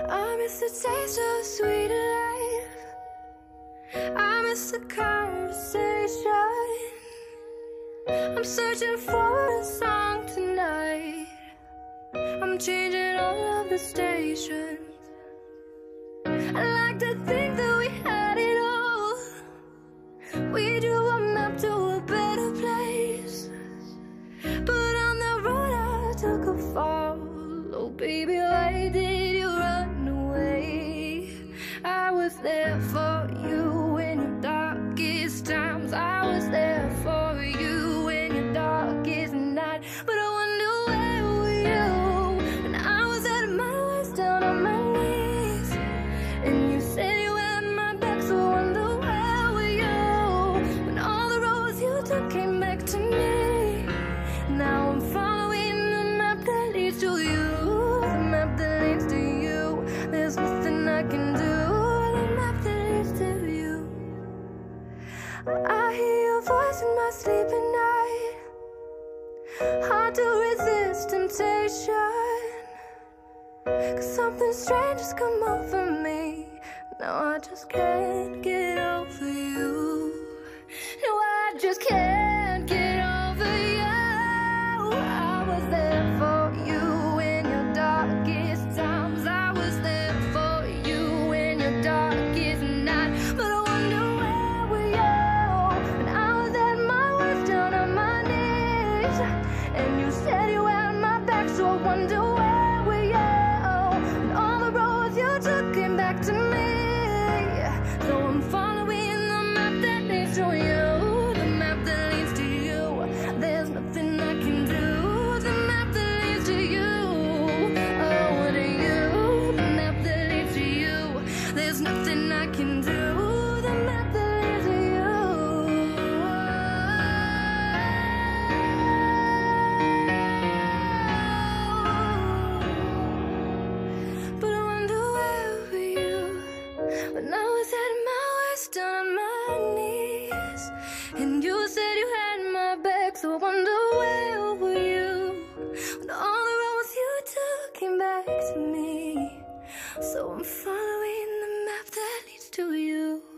I miss the taste of sweet life. I miss the conversation. I'm searching for a song tonight. I'm changing all of the stations. I like to think that we had it all. We drew a map to a better place, but on the road I took a fall. Oh baby, why did you run away? I was there for you in your darkest times. I was there for you in your darkest night. But I wonder where were you when I was at my worst, down on my knees, and you said you had my back. So I wonder where were you when all the roads you took came back to me. Now I'm following the map that leads to you, the map that leads to you. There's nothing I can do, the map that leads to you. I hear your voice in my sleep at night. Hard to resist temptation, 'cause something strange has come over me. Now I just can't get over you. No, I just can't get over you. I was there for you in your darkest times. I was there for you in your darkest night. But I wonder where were you when I was at my worst, down on my knees, and you said you had my back. So I wonder where were you when all the roads you took came back to me. So I'm following the map that leads to you, the map that leads to you. There's nothing I can do, the map that leads to you. Oh, what are you? The map that leads to you. There's nothing I can do, the map that leads to you. But I wonder where were you when I was at my worst, down on my knees, and you said you had my back. So I wonder where were you when all the roads you took came back to me. So I'm following the map that leads to you.